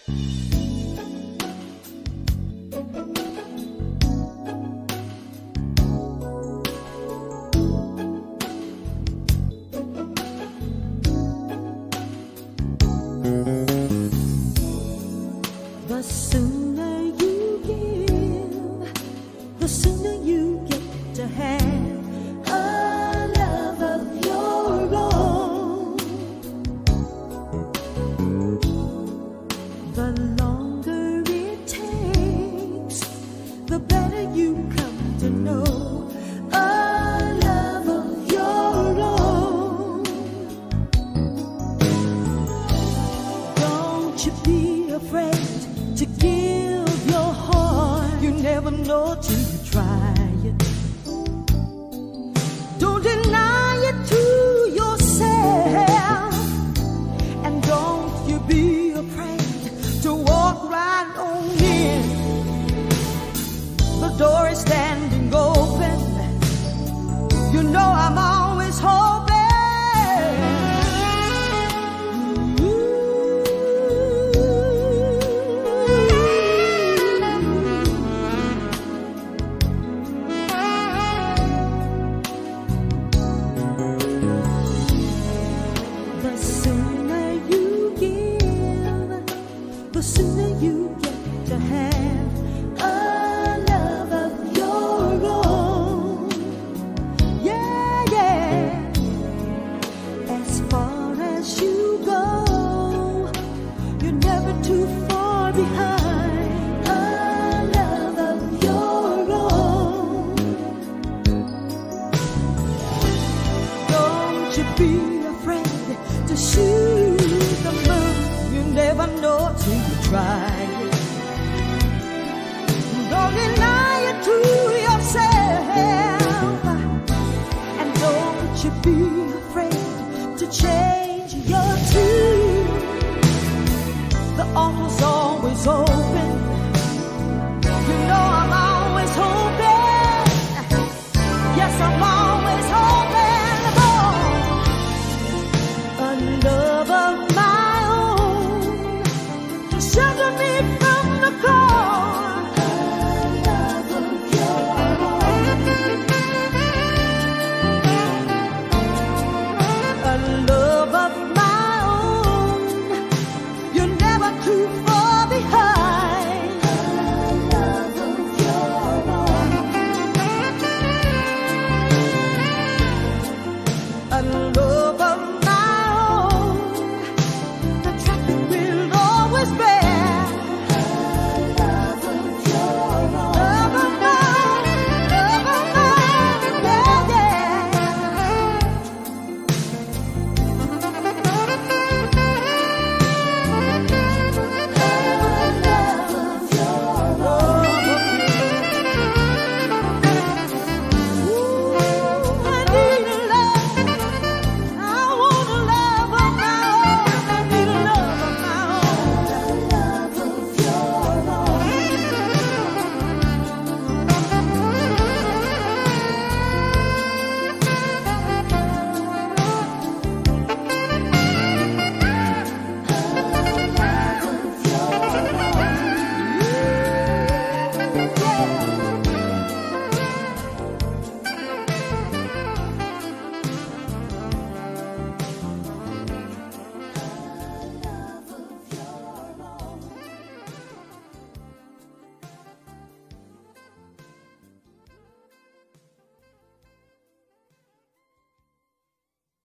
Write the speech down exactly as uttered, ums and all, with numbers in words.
The sooner you give, the sooner you get to have a love of your own. The longer it takes, the better you come to know a love of your own. Don't you be afraid to give your heart. You never know till you try it. Don't deny it to yourself, and don't you be afraid to walk right on in. The door is standing open. You know I'm always hoping. The sooner you get to have a love of your own. Yeah, yeah. As far as you go, you're never too far behind a love of your own. Don't you be afraid to shoot the moon. You never know till you try it. Don't deny it to yourself, and don't you be afraid to change your tune. The offer's always open.